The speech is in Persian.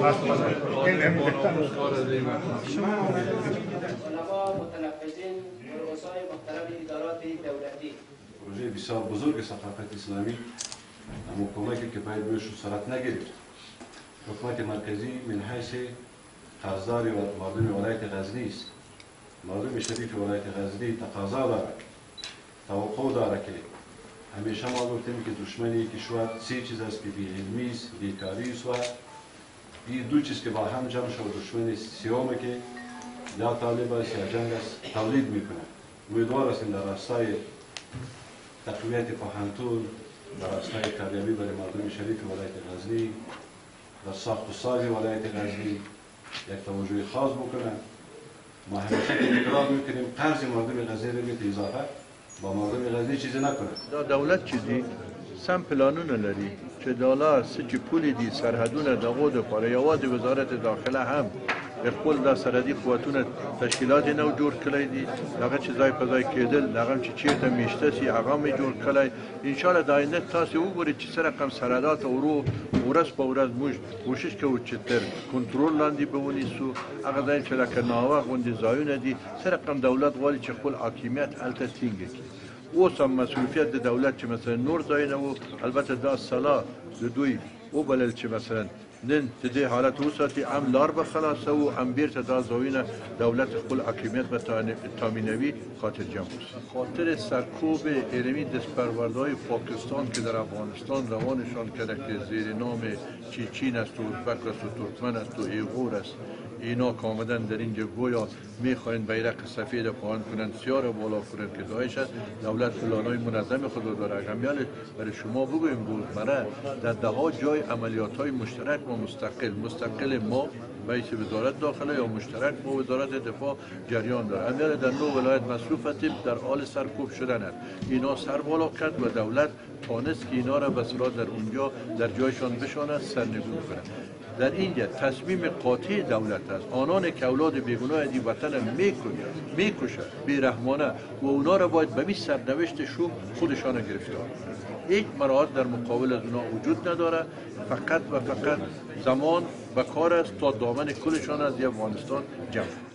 متنفذین و رؤسای مختلف ادارات دولتی. پروژه بسیار بزرگ ثقافت اسلامی اما کمکی که باید بهش صورت نگرفت. حکومت مرکزی من حیث قرضدار مردم ولایت غزنی است. مردم شریف ولایت غزنی تقاضا دارد، توقع دارد که همیشه ما گفتیم که دشمنی کشور سه چیز است که بی‌علمی است، بیکاری است و این دو چیز که با هم جمع شد دشمن سیومه که یا طالب است یا جنگ است تولید میکنه. امیدوار هستیم در راستای تقویت پاهنتون، در راستای کاریابی برای مردم شریف ولایت غزنی، در ساخت و ساز ولایت غزنی یک توجه خاص بکنه. ما همیشه تکرار میکنیم قرض مردم غزنی رو بیت اضافه با مردم غزنی چیزی نکنه. دولت چیزی سم پلانونه لري چې دلار چې پولی دي سرحدونه دغه د پاره یوازې وزارت داخله هم خپل د سرحدي قوتونه تشکیلات نو جوړ کړی دي هغه چې ځای په ځای کېدل هغه چې چیرته میشته سي هغه می جوړ کړی ان شاء الله د آینده تاسو وګورئ چې سره کم سرحدات ورو ورځ په ورځ موږ کوشش کوو چې تر کنټرول لاندې به ونیسو هغه ځای چې لکه ناوه غوندې ځایونه دي سره کم دولت غواړي چې خپل حاکمیت هلته ټینګ کړي. اوس هم مسؤلیت د دولت چې مثلا نور ځایونه وو البته دا سلا د دوی وبلل چې مثلا نن د دې حالت وساتي هم لار به خلاصه و هم بیرته دا ځایونه دولت خپل حاکمیت به تامینوي خاطر جمع است. خاطر سرکوب علمی دستپروردهای پاکستان که در افغانستان روانشان کرده که زیر نام چین است و ازبک است و ترکمن است و ایغور است اینا که آمدن در اینجا گویا میخواین بیرق سفید پاهن کنند سیاه را بالا کنند که داعش است. دولت پلانهای منظم خود داره. اگمیال برای شما بگویم روزمره در دهها جای عملیات های مشترک و مستقل ما بایش وزارت داخله یا مشترک با وزارت دفاع جریان داره. امیال در 9 ولایت مصروف هستیم در حال سرکوب شدن است. اینا سر بالا کرد و دولت تانست که اینا را به صورت در اونجا در جایشان بشاند سرنگون کنند. در اینجا تصمیم قاطع دولت است. آنان که اولاد بیگناه دی وطن میکشند بیرحمانه و اونا را باید به می سرنوشت شوم خودشان گرفتار. هیچ مراحت در مقابل از اونا وجود نداره. فقط و فقط زمان و کار است تا دامن کلشان از افغانستان جمع